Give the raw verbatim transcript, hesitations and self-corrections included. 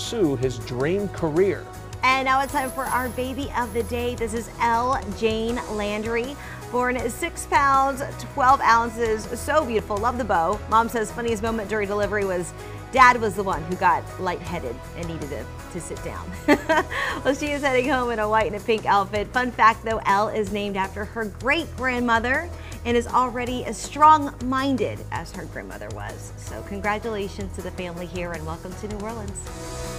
pursue his dream career. And now it's time for our baby of the day. This is Elle Jane Landry, born six pounds, twelve ounces. So beautiful. Love the bow. Mom says funniest moment during delivery was Dad was the one who got lightheaded and needed to, to sit down. Well, she is heading home in a white and a pink outfit. Fun fact though, Elle is named after her great-grandmother and is already as strong-minded as her grandmother was. So congratulations to the family here and welcome to New Orleans.